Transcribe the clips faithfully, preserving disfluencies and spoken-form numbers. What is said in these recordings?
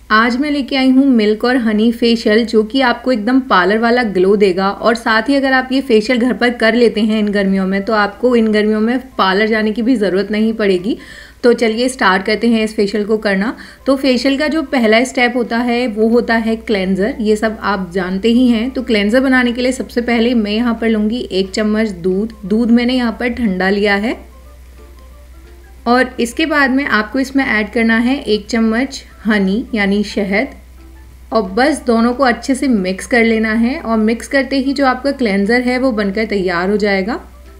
आज मैं लेके आई हूँ मिल्क और हनी फेशियल, जो कि आपको एकदम पार्लर वाला ग्लो देगा। और साथ ही अगर आप ये फेशियल घर पर कर लेते हैं इन गर्मियों में, तो आपको इन गर्मियों में पार्लर जाने की भी ज़रूरत नहीं पड़ेगी। तो चलिए स्टार्ट करते हैं इस फेशियल को करना। तो फेशियल का जो पहला स्टेप होता है वो होता है क्लेंजर। ये सब आप जानते ही हैं। तो क्लेंजर बनाने के लिए सबसे पहले मैं यहाँ पर लूँगी एक चम्मच दूध। दूध मैंने यहाँ पर ठंडा लिया है। और इसके बाद में आपको इसमें ऐड करना है एक चम्मच हनी यानी शहद। और बस दोनों को अच्छे से मिक्स कर लेना है। और मिक्स करते ही जो आपका क्लेंजर है वो बनकर तैयार हो जाएगा।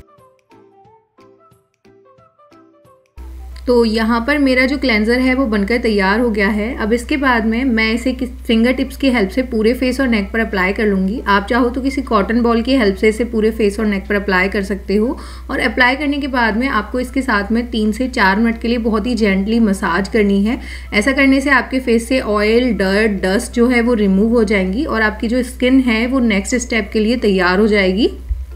तो यहाँ पर मेरा जो क्लेंजर है वो बनकर तैयार हो गया है। अब इसके बाद में मैं इसे किस फिंगर टिप्स की हेल्प से पूरे फेस और नेक पर अप्लाई कर लूँगी। आप चाहो तो किसी कॉटन बॉल की हेल्प से इसे पूरे फेस और नेक पर अप्लाई कर सकते हो। और अप्लाई करने के बाद में आपको इसके साथ में तीन से चार मिनट के लिए बहुत ही जेंटली मसाज करनी है। ऐसा करने से आपके फेस से ऑयल, डर्ट, डस्ट जो है वो रिमूव हो जाएंगी और आपकी जो स्किन है वो नेक्स्ट स्टेप के लिए तैयार हो जाएगी।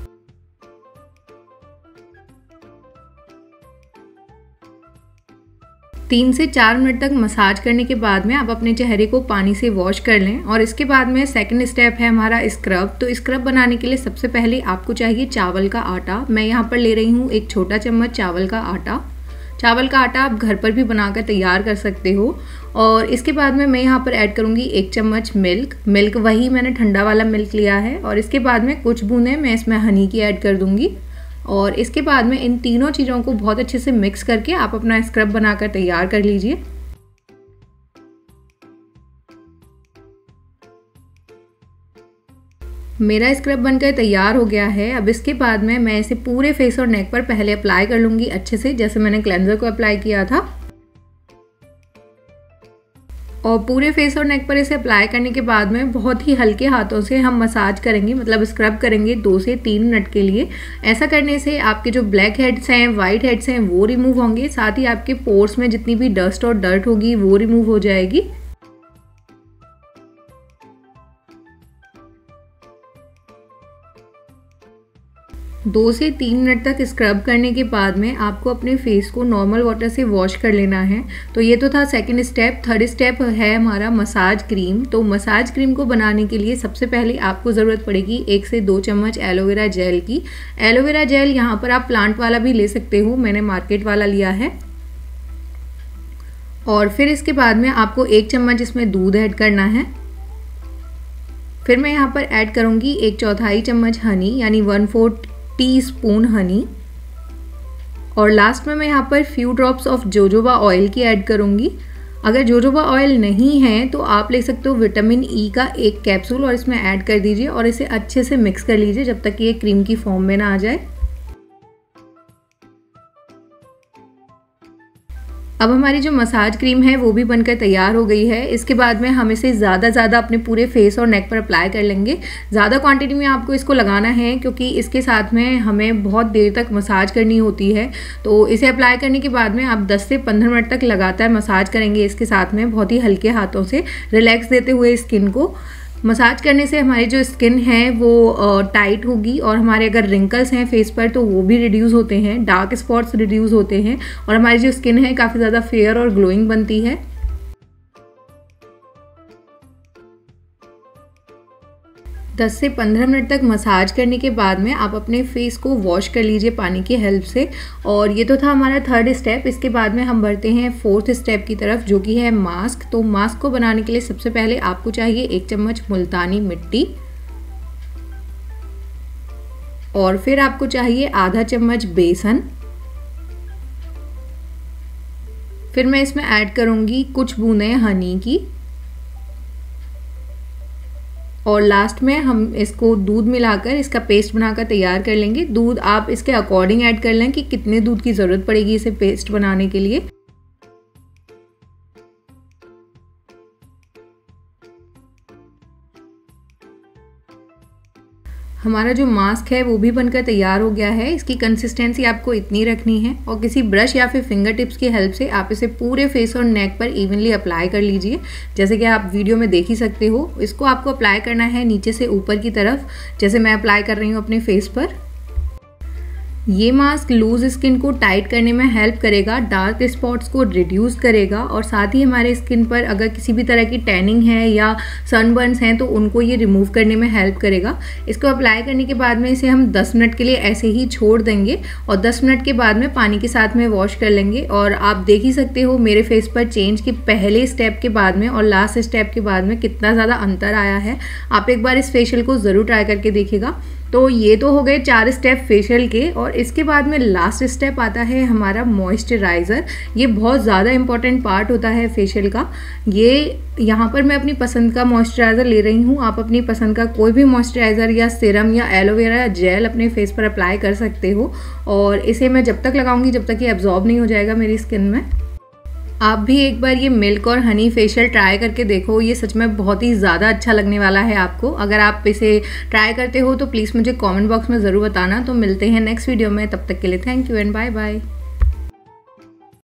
तीन से चार मिनट तक मसाज करने के बाद में आप अपने चेहरे को पानी से वॉश कर लें। और इसके बाद में सेकंड स्टेप है हमारा स्क्रब। तो स्क्रब बनाने के लिए सबसे पहले आपको चाहिए चावल का आटा। मैं यहाँ पर ले रही हूँ एक छोटा चम्मच चावल का आटा। चावल का आटा आप घर पर भी बनाकर तैयार कर सकते हो। और इसके बाद में मैं यहाँ पर ऐड करूँगी एक चम्मच मिल्क। मिल्क वही मैंने ठंडा वाला मिल्क लिया है। और इसके बाद में कुछ बूंदें मैं इसमें हनी की ऐड कर दूँगी। और इसके बाद में इन तीनों चीज़ों को बहुत अच्छे से मिक्स करके आप अपना स्क्रब बनाकर तैयार कर लीजिए। मेरा स्क्रब बनकर तैयार हो गया है। अब इसके बाद में मैं इसे पूरे फेस और नेक पर पहले अप्लाई कर लूँगी अच्छे से, जैसे मैंने क्लेंजर को अप्लाई किया था। और पूरे फेस और नेक पर इसे अप्लाई करने के बाद में बहुत ही हल्के हाथों से हम मसाज करेंगे, मतलब स्क्रब करेंगे दो से तीन मिनट के लिए। ऐसा करने से आपके जो ब्लैक हेड्स हैं, वाइट हेड्स हैं वो रिमूव होंगे। साथ ही आपके पोर्स में जितनी भी डस्ट और डर्ट होगी वो रिमूव हो जाएगी। दो से तीन मिनट तक स्क्रब करने के बाद में आपको अपने फेस को नॉर्मल वाटर से वॉश कर लेना है। तो ये तो था सेकंड स्टेप। थर्ड स्टेप है हमारा मसाज क्रीम। तो मसाज क्रीम को बनाने के लिए सबसे पहले आपको ज़रूरत पड़ेगी एक से दो चम्मच एलोवेरा जेल की। एलोवेरा जेल यहाँ पर आप प्लांट वाला भी ले सकते हो, मैंने मार्केट वाला लिया है। और फिर इसके बाद में आपको एक चम्मच इसमें दूध ऐड करना है। फिर मैं यहाँ पर ऐड करूँगी एक चौथाई चम्मच हनी यानी one fourth teaspoon honey. और लास्ट में मैं यहाँ पर few drops of jojoba oil की ऐड करूँगी। अगर जोजोबा ऑयल नहीं है तो आप ले सकते हो विटामिन ई का एक कैप्सूल और इसमें ऐड कर दीजिए। और इसे अच्छे से मिक्स कर लीजिए जब तक कि ये क्रीम की फॉर्म में ना आ जाए। अब हमारी जो मसाज क्रीम है वो भी बनकर तैयार हो गई है। इसके बाद में हम इसे ज़्यादा ज़्यादा अपने पूरे फेस और नेक पर अप्लाई कर लेंगे। ज़्यादा क्वांटिटी में आपको इसको लगाना है क्योंकि इसके साथ में हमें बहुत देर तक मसाज करनी होती है। तो इसे अप्लाई करने के बाद में आप दस से पंद्रह मिनट तक लगातार मसाज करेंगे इसके साथ में, बहुत ही हल्के हाथों से रिलैक्स देते हुए स्किन को। मसाज करने से हमारी जो स्किन है वो टाइट होगी और हमारे अगर रिंकल्स हैं फेस पर तो वो भी रिड्यूस होते हैं, डार्क स्पॉट्स रिड्यूस होते हैं और हमारी जो स्किन है काफ़ी ज़्यादा फेयर और ग्लोइंग बनती है। दस से पंद्रह मिनट तक मसाज करने के बाद में आप अपने फेस को वॉश कर लीजिए पानी की हेल्प से। और ये तो था हमारा थर्ड स्टेप। इसके बाद में हम बढ़ते हैं फोर्थ स्टेप की तरफ, जो कि है मास्क। तो मास्क को बनाने के लिए सबसे पहले आपको चाहिए एक चम्मच मुल्तानी मिट्टी। और फिर आपको चाहिए आधा चम्मच बेसन। फिर मैं इसमें ऐड करूँगी कुछ बूंदें हनी की। और लास्ट में हम इसको दूध मिलाकर इसका पेस्ट बनाकर तैयार कर लेंगे। दूध आप इसके अकॉर्डिंग ऐड कर लें कि कितने दूध की ज़रूरत पड़ेगी इसे पेस्ट बनाने के लिए। हमारा जो मास्क है वो भी बनकर तैयार हो गया है। इसकी कंसिस्टेंसी आपको इतनी रखनी है और किसी ब्रश या फिर फिंगर टिप्स की हेल्प से आप इसे पूरे फेस और नेक पर इवनली अप्लाई कर लीजिए, जैसे कि आप वीडियो में देख ही सकते हो। इसको आपको अप्लाई करना है नीचे से ऊपर की तरफ, जैसे मैं अप्लाई कर रही हूँ अपने फेस पर। ये मास्क लूज स्किन को टाइट करने में हेल्प करेगा, डार्क स्पॉट्स को रिड्यूस करेगा और साथ ही हमारे स्किन पर अगर किसी भी तरह की टैनिंग है या सनबर्न्स हैं तो उनको ये रिमूव करने में हेल्प करेगा। इसको अप्लाई करने के बाद में इसे हम दस मिनट के लिए ऐसे ही छोड़ देंगे और दस मिनट के बाद में पानी के साथ में वॉश कर लेंगे। और आप देख ही सकते हो मेरे फेस पर चेंज के पहले स्टेप के बाद में और लास्ट स्टेप के बाद में कितना ज़्यादा अंतर आया है। आप एक बार इस फेशियल को ज़रूर ट्राई करके देखिएगा। तो ये तो हो गए चार स्टेप फेशियल के, और इसके बाद में लास्ट स्टेप आता है हमारा मॉइस्चराइज़र। ये बहुत ज़्यादा इंपॉर्टेंट पार्ट होता है फेशियल का। ये यहाँ पर मैं अपनी पसंद का मॉइस्चराइज़र ले रही हूँ। आप अपनी पसंद का कोई भी मॉइस्चराइज़र या सीरम या एलोवेरा या जेल अपने फेस पर अप्लाई कर सकते हो, और इसे मैं जब तक लगाऊंगी जब तक ये एब्जॉर्ब नहीं हो जाएगा मेरी स्किन में। आप भी एक बार ये मिल्क और हनी फेशियल ट्राई करके देखो, ये सच में बहुत ही ज़्यादा अच्छा लगने वाला है आपको। अगर आप इसे ट्राई करते हो तो प्लीज़ मुझे कमेंट बॉक्स में ज़रूर बताना। तो मिलते हैं नेक्स्ट वीडियो में, तब तक के लिए thank you and bye bye.